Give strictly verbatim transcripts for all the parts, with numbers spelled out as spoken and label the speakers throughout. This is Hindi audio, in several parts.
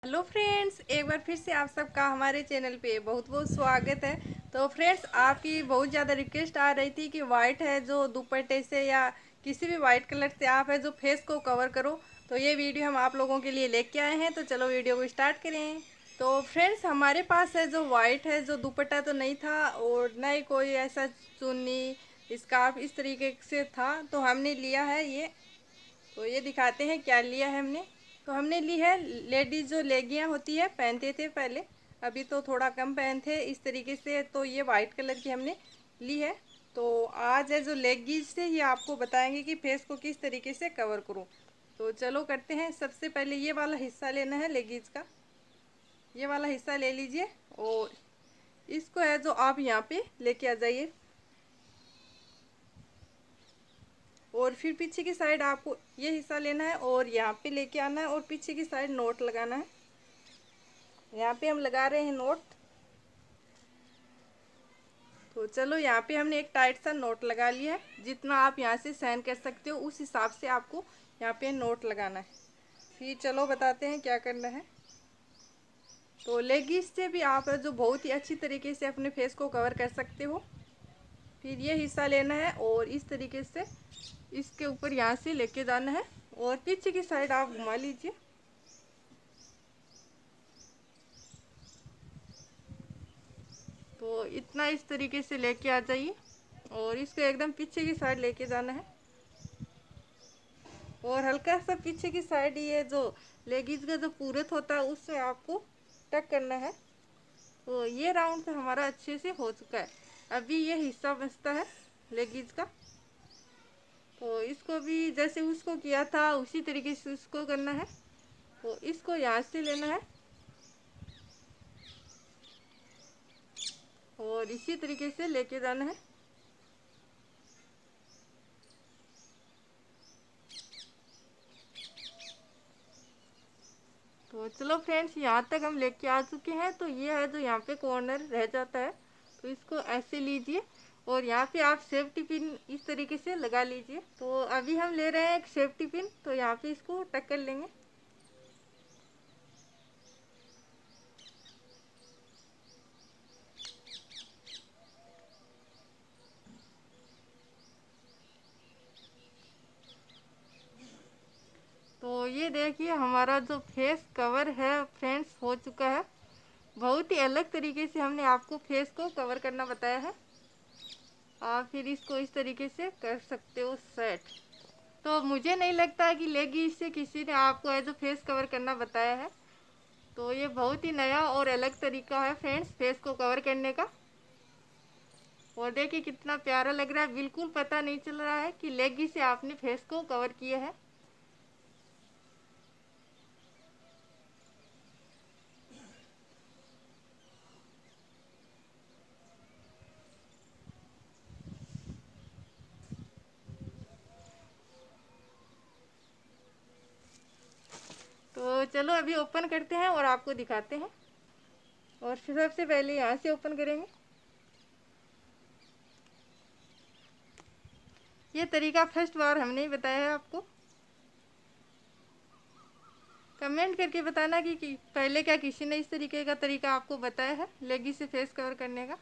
Speaker 1: हेलो फ्रेंड्स, एक बार फिर से आप सबका हमारे चैनल पे बहुत बहुत स्वागत है। तो फ्रेंड्स, आपकी बहुत ज़्यादा रिक्वेस्ट आ रही थी कि वाइट है जो दुपट्टे से या किसी भी वाइट कलर से आप है जो फेस को कवर करो। तो ये वीडियो हम आप लोगों के लिए लेके आए हैं। तो चलो वीडियो को स्टार्ट करें। तो फ्रेंड्स, हमारे पास है जो वाइट है जो दुपट्टा तो नहीं था और न ही कोई ऐसा चुन्नी स्कार्फ इस तरीके से था, तो हमने लिया है ये। तो ये दिखाते हैं क्या लिया है हमने। तो हमने ली है लेडीज़ जो लेगियाँ होती है, पहनते थे पहले, अभी तो थोड़ा कम पहनते हैं इस तरीके से। तो ये वाइट कलर की हमने ली है। तो आज है जो लेगीज से ही आपको बताएंगे कि फेस को किस तरीके से कवर करूं। तो चलो करते हैं। सबसे पहले ये वाला हिस्सा लेना है लेगीज का, ये वाला हिस्सा ले लीजिए और इसको है जो आप यहाँ पे लेके आ जाइए। और फिर पीछे की साइड आपको ये हिस्सा लेना है और यहाँ पे लेके आना है और पीछे की साइड नोट लगाना है। यहाँ पे हम लगा रहे हैं नोट। तो चलो यहाँ पे हमने एक टाइट सा नोट लगा लिया है। जितना आप यहाँ से सहन कर सकते हो उस हिसाब से आपको यहाँ पे नोट लगाना है। फिर चलो बताते हैं क्या करना है। तो लेगीज से भी आप जो बहुत ही अच्छी तरीके से अपने फेस को कवर कर सकते हो। फिर ये हिस्सा लेना है और इस तरीके से इसके ऊपर यहाँ से लेके जाना है और पीछे की साइड आप घुमा लीजिए। तो इतना इस तरीके से लेके आ जाइए और इसको एकदम पीछे की साइड लेके जाना है और हल्का सा पीछे की साइड ये जो लेगीज का जो पूरत होता है उससे आपको टक करना है। तो ये राउंड तो हमारा अच्छे से हो चुका है। अभी ये हिस्सा बचता है लेगीज का। तो इसको भी जैसे उसको किया था उसी तरीके से उसको करना है। तो इसको यहाँ से लेना है और इसी तरीके से लेके जाना है। तो चलो फ्रेंड्स, यहाँ तक हम लेके आ चुके हैं। तो ये है जो यहाँ पे कॉर्नर रह जाता है, तो इसको ऐसे लीजिए और यहाँ पे आप सेफ्टी पिन इस तरीके से लगा लीजिए। तो अभी हम ले रहे हैं एक सेफ्टी पिन, तो यहाँ पे इसको टक कर लेंगे। तो ये देखिए हमारा जो फेस कवर है फ्रेंड्स हो चुका है। बहुत ही अलग तरीके से हमने आपको फेस को कवर करना बताया है। आप फिर इसको इस तरीके से कर सकते हो सेट। तो मुझे नहीं लगता कि लेगी से किसी ने आपको एज अ फेस कवर करना बताया है। तो ये बहुत ही नया और अलग तरीका है फ्रेंड्स फेस को कवर करने का। और देखिए कितना प्यारा लग रहा है, बिल्कुल पता नहीं चल रहा है कि लेगी से आपने फेस को कवर किया है। तो चलो अभी ओपन करते हैं और आपको दिखाते हैं। और फिर सबसे पहले यहाँ से ओपन करेंगे। ये तरीका फर्स्ट बार हमने ही बताया है आपको। कमेंट करके बताना कि, कि पहले क्या किसी ने इस तरीके का तरीका आपको बताया है लेगी से फेस कवर करने का।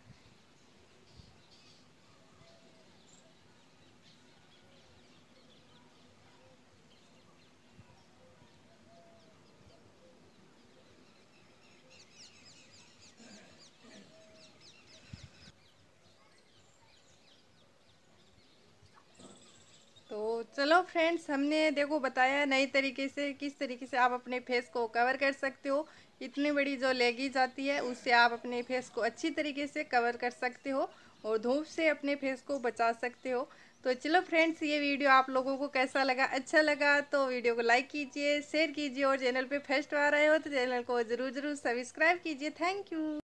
Speaker 1: तो चलो फ्रेंड्स, हमने देखो बताया नई तरीके से किस तरीके से आप अपने फेस को कवर कर सकते हो। इतनी बड़ी जो लेगीज आती है उससे आप अपने फेस को अच्छी तरीके से कवर कर सकते हो और धूप से अपने फेस को बचा सकते हो। तो चलो फ्रेंड्स, ये वीडियो आप लोगों को कैसा लगा? अच्छा लगा तो वीडियो को लाइक कीजिए, शेयर कीजिए और चैनल पे फर्स्ट बार आए हो तो चैनल को ज़रूर ज़रूर सब्सक्राइब कीजिए। Thank you.